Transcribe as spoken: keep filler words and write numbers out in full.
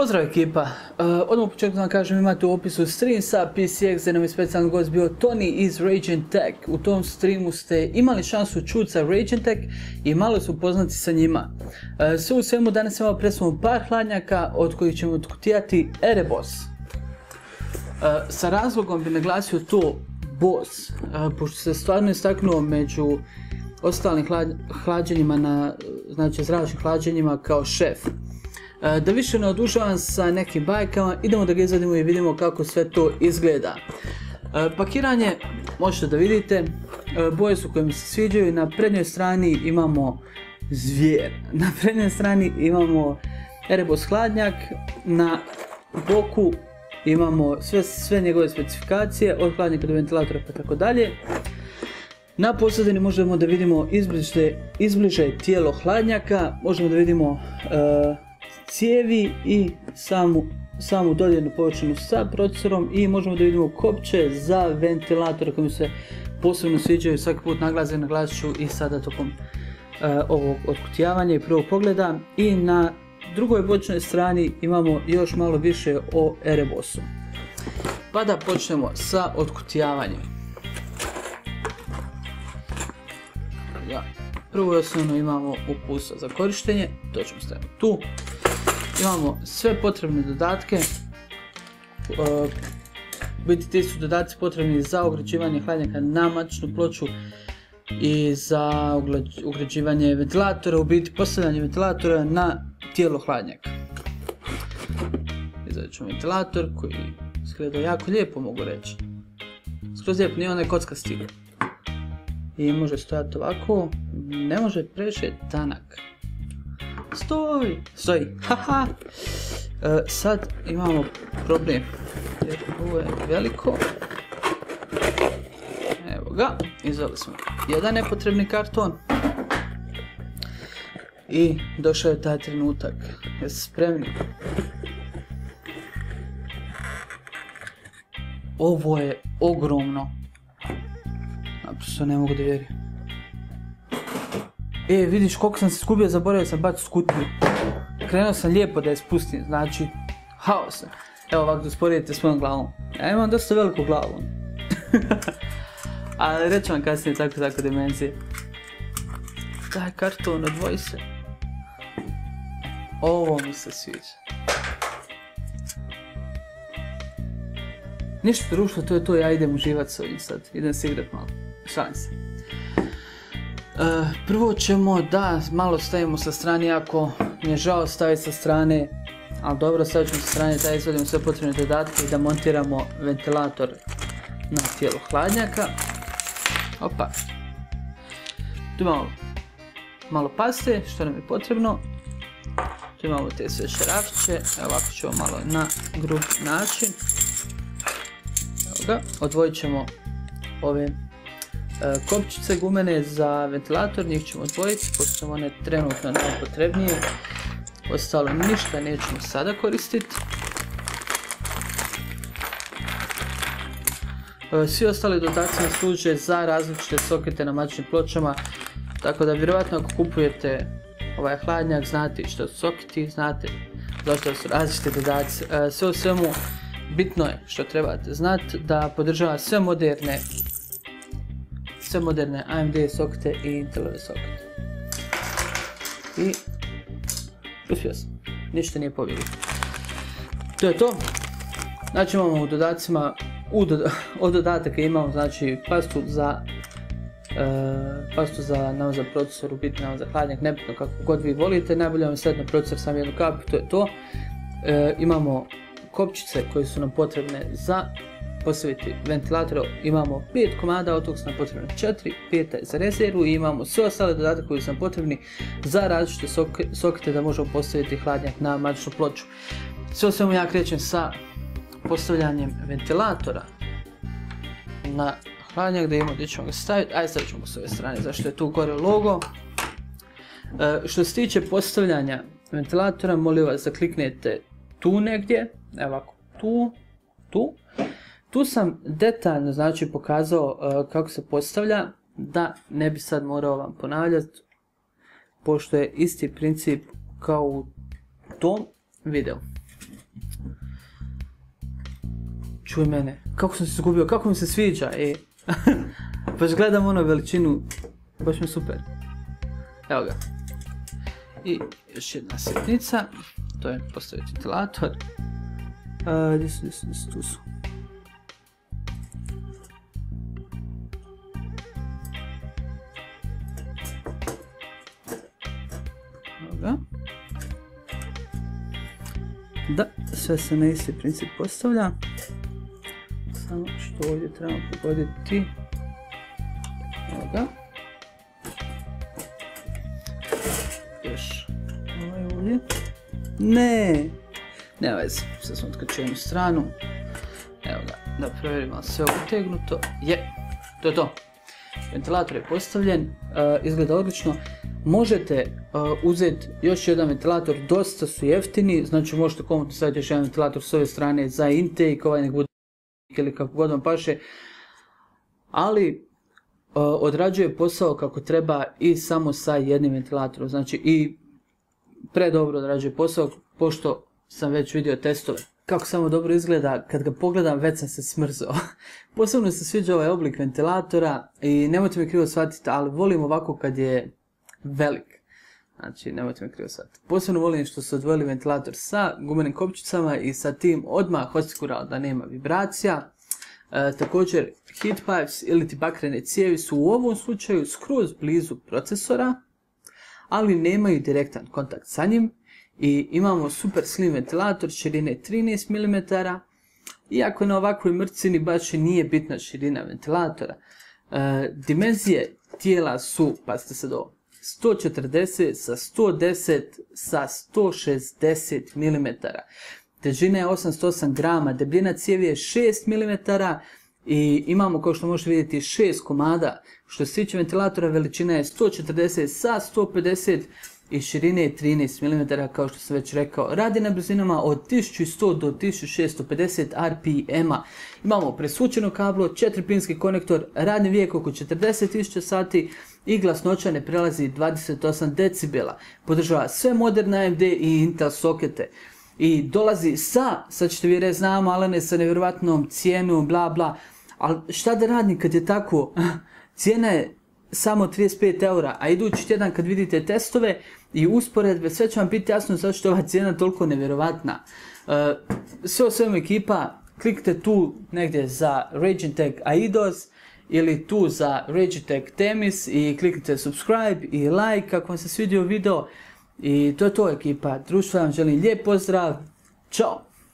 Pozdrav ekipa, uh, odmah u početku vam kažem, imate u opisu stream sa P C X gdje nam je specijalni gost bio Tony iz Rage and Tech. U tom streamu ste imali šansu čuti sa Rage and Tech i malo se upoznati sa njima. Uh, sve u svemu danas imamo predstavljamo par hladnjaka od kojih ćemo otkutijati Erebos. Uh, sa razlogom bi naglasio to boss, uh, pošto se stvarno istaknuo među ostalim hlad, hlađenjima na, znači zračnim hlađenjima kao šef. Da više ne odužavam sa nekim bajkama, idemo da ga izvadimo i vidimo kako sve to izgleda. Pakiranje možete da vidite, boje su koje mi se sviđaju. Na prednjoj strani imamo zvijer, na prednjoj strani imamo Erebos hladnjak, na boku imamo sve, sve njegove specifikacije, od hladnjaka do ventilatora pa tako dalje. Na pozadini možemo da vidimo izbliže, izbliže tijelo hladnjaka, možemo da vidimo uh, cijevi i samu, samu dodirnu površinu sa procesorom i možemo da vidimo kopče za ventilator koji mi se posebno sviđaju. Svaki put naglasim, naglasit ću i sada tokom uh, ovog otkutijavanja i prvog pogleda. I na drugoj bočnoj strani imamo još malo više o Erebosu. Pa da počnemo sa otkutijavanjem. Ja. Prvo i osnovno imamo uputstvo za korištenje, to ćemo staviti tu. Imamo sve potrebne dodatke, uh, biti ti su dodaci potrebni za ugrađivanje hladnjaka na matičnu ploču i za ugrađivanje ventilatora, u biti postavljanje ventilatora na tijelo hladnjaka. Izradit ćemo ventilator koji izgleda jako lijepo, mogu reći. Skroz lijepo, nije onaj kockasti. I može stojati ovako, ne može previše tanak. Stoj! Stoji! Haha! E, sad imamo problem, jer ovo je veliko. Evo ga, izveli smo jedan nepotrebni karton. I došao je taj trenutak. Jeste spremni? Ovo je ogromno. Naprosto ne mogu da vjerujem. E, vidiš koliko sam se skubio, zaboravio sam baciti skutiju. Krenuo sam lijepo da je spustim, znači haos sam. Evo ovako da usporedite s mojom glavom. Ja imam dosta veliku glavu. Ali reću vam kasnije tako tako dimenzije. Daj karton, odvoji se. Ovo mi se sviđa. Ništa društvo, to je to, ja idem uživat s ovim sad. Idem se igrat malo. Šalim se. Uh, prvo ćemo da malo stavimo sa strane, iako mi je žao staviti sa strane, ali dobro, stavit ćemo sa strane da izvadimo sve potrebne dodatke i da montiramo ventilator na tijelo hladnjaka. Opa. Tu imamo malo paste, što nam je potrebno. Tu imamo te sve šarafće, evo ovako ćemo malo na grub način. Evo ga, odvojit ćemo ove kopčice gumene za ventilator, njih ćemo odvojiti, pošto su one trenutno najpotrebnije. Ostalo ništa nećemo sada koristiti. Svi ostali dodaci nam služe za različite sokete na matičnim pločama, tako da vjerojatno ako kupujete ovaj hladnjak znate što su soketi, znate zašto su različite dodaci. Sve u svemu bitno je što trebate znati da podržava sve moderne sve moderne A M D sokete i Intelove sokete. I uspio sam, ništa nije pobjeglo. To je to. Znači imamo u dodacima, u doda, od dodataka imamo znači pastu za e, pastu za nam za procesor, u biti nam za hladnjak, nebitno kako god vi volite, najbolje vam je staviti na procesor samo jednu kapu, to je to. E, imamo kopčice koje su nam potrebne za postaviti ventilator, imamo pet komada, od toga su nam potrebne četiri, pet za rezervu i imamo sve ostale dodatke koji su nam potrebni za različite sokete da možemo postaviti hladnjak na matičnu ploču. Sve o svemu ja krećem sa postavljanjem ventilatora na hladnjak, da imamo gdje ćemo ga staviti. Ajde, stavit ćemo s ove strane zašto je tu gore logo. E, što se tiče postavljanja ventilatora, molim vas da kliknete tu negdje, evo ovako, tu, tu. Tu sam detaljno znači pokazao uh, kako se postavlja, da ne bi sad morao vam ponavljati, pošto je isti princip kao u tom videu. čuj mene, kako sam se izgubio, kako mi se sviđa, e. Baš gledam ono veličinu, baš mi je super. Evo ga. I još jedna sitnica, to je postaviti ventilator. Uh, gdje su, gdje su, gdje su, tu su. Evo ga. Da, sve se na isti princip postavlja. Samo što ovdje trebamo pogoditi. Evo ga. Još ovaj ovdje. Ne! Nema veze, sad smo otkačili jednu stranu. Evo ga, da provjerimo sve utegnuto. Je, to je to. Ventilator je postavljen, uh, izgleda odlično. Možete uh, uzeti još jedan ventilator, dosta su jeftini, znači možete komotno staviti još jedan ventilator s ove strane za intake, ovaj nek bude ili kako god vam paše, ali uh, odrađuje posao kako treba i samo sa jednim ventilatorom, znači i predobro odrađuje posao, pošto sam već vidio testove. Kako samo dobro izgleda, kad ga pogledam već sam se smrzao. Posebno se sviđa ovaj oblik ventilatora i nemojte me krivo shvatiti, ali volim ovako kad je velik. Znači, nemojte me krivo shvatiti. Posebno volim što su odvojili ventilator sa gumenim kopčicama i sa tim odmah osigurao da nema vibracija. E, također, heat pipes ili ti bakrene cijevi su u ovom slučaju skroz blizu procesora, ali nemaju direktan kontakt sa njim. I imamo super slim ventilator širine trinaest milimetara, iako na ovakvoj mrcini baš i nije bitna širina ventilatora. E, dimenzije tijela su, pazite sad ovo, sto četrdeset sa sto deset sa sto šezdeset milimetara. Težina je osamsto osam grama, debljina cijevi je šest milimetara i imamo, kao što možete vidjeti, šest komada. Što se tiče ventilatora, veličina je sto četrdeset sa sto pedeset i širine je trinaest milimetara, kao što sam već rekao. Radi na brzinama od tisuću sto do tisuću šesto pedeset R P M-a. Imamo presvučeno kablo, četiri pinski konektor, radni vijek oko četrdeset tisuća sati i glasnoća ne prelazi dvadeset osam decibela. Podržava sve moderne A M D i Intel sokete. I dolazi sa, sad ćete vi reći, znamo, Alene, sa nevjerovatnom cijenom, bla bla. Ali šta da radim kad je tako? Cijena je samo trideset pet eura, a idući tjedan kad vidite testove i usporedbe, sve će vam biti jasno zašto je ova cijena toliko nevjerovatna. Uh, sve o svemu ekipa, kliknite tu negdje za Regiontech Aidos ili tu za Regiontech Temis i kliknite subscribe i like ako vam se svidio video. I to je to ekipa, društvo vam želim lijep pozdrav, čao!